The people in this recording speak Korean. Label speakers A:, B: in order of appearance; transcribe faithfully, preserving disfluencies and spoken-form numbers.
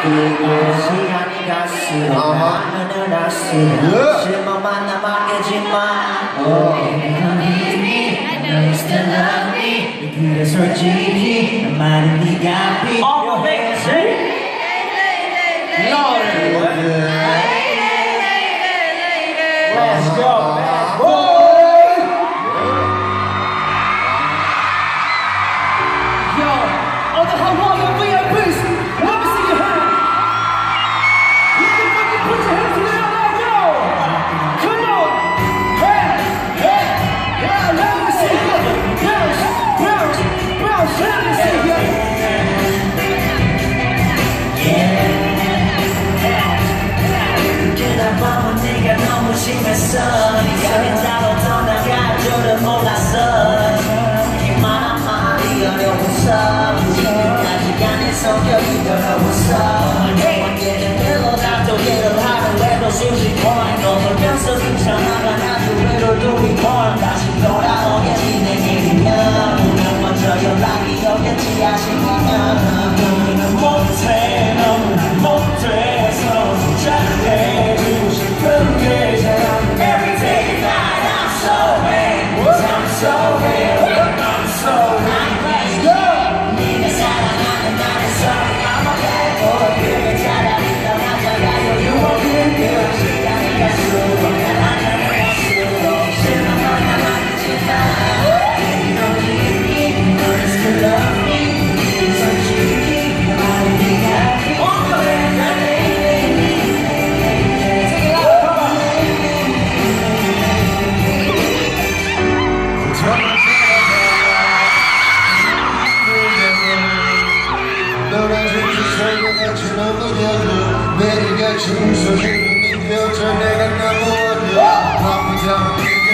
A: 그리고 시간이 갈수록 하늘을 날수록 실망만 남았겠지만 넌 still love me. 그래 솔직히 난 많은 네가 필요해. Let's go, bad boy. Yo, all the Hawaiian V I Ps, let me see your hand. You can fucking put your hands in the air like yo. Come on, hey, hey, yeah, let me see you. Bounce, bounce, bounce, let me see you. Yeah. 그날 밤은 네가 너무 심했어. 네가 괜찮아 떠나갈 줄은 몰랐어. 이만한 말이 어려웠어. 지금까지 안에 성격이 더러웠어. 언제는 늘어나도 일을 하려 해도 숨쉬고 너를 면서 괜찮아가 나도 외로움이 뭘 다시 돌아오겠지 내일이면 분명 먼저 연락이 오겠지 아쉽면 너는 못해 너는 못해서 잘해주고 싶은 게 사랑 Every day and night I'm so bad I'm so bad I'm so bad Let's go 네가 사랑하는 나는 sorry I'm a bad boy 그게 차라리 더 남자가 여유없는 그 시간이 갈수록 난 하늘을 갈수록 실망만 남았지만 넌 이미 넌 still love me 솔직히 많은 네가 필요해
B: 매일같이 웃어주는 네 표정 내가 너무 어려 아프지 않게